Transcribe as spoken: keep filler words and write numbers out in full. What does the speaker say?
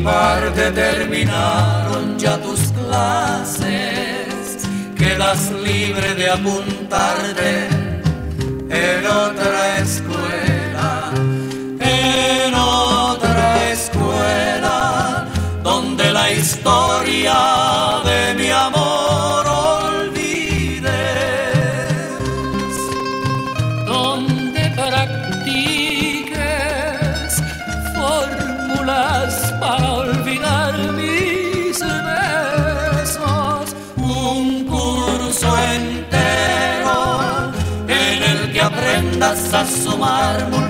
parte terminaron ya tus clases, quedas libre de apuntarte en otra escuela, en otra escuela, donde la historia de mi amor olvides, donde practiques fórmulas para olvidar mis besos, un curso entero en el que aprendas a sumar